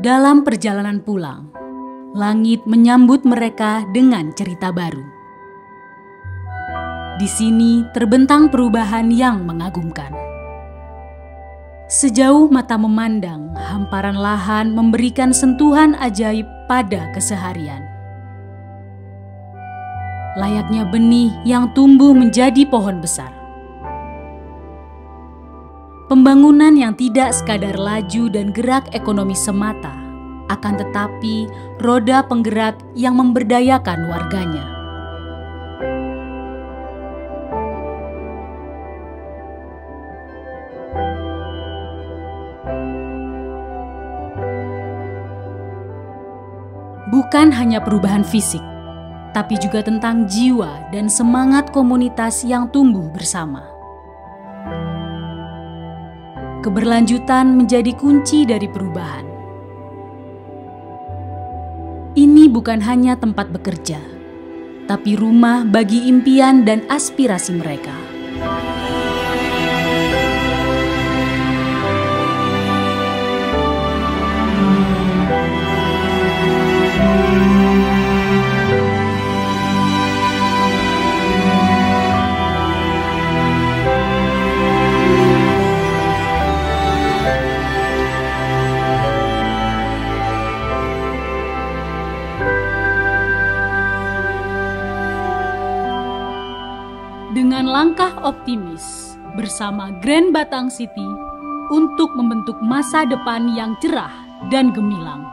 Dalam perjalanan pulang, langit menyambut mereka dengan cerita baru. Di sini terbentang perubahan yang mengagumkan. Sejauh mata memandang, hamparan lahan memberikan sentuhan ajaib pada keseharian. Layaknya benih yang tumbuh menjadi pohon besar. Pembangunan yang tidak sekadar laju dan gerak ekonomi semata, akan tetapi roda penggerak yang memberdayakan warganya. Bukan hanya perubahan fisik, tapi juga tentang jiwa dan semangat komunitas yang tumbuh bersama. Keberlanjutan menjadi kunci dari perubahan. Ini bukan hanya tempat bekerja, tapi rumah bagi impian dan aspirasi mereka. Dengan langkah optimis bersama Grand Batang City untuk membentuk masa depan yang cerah dan gemilang.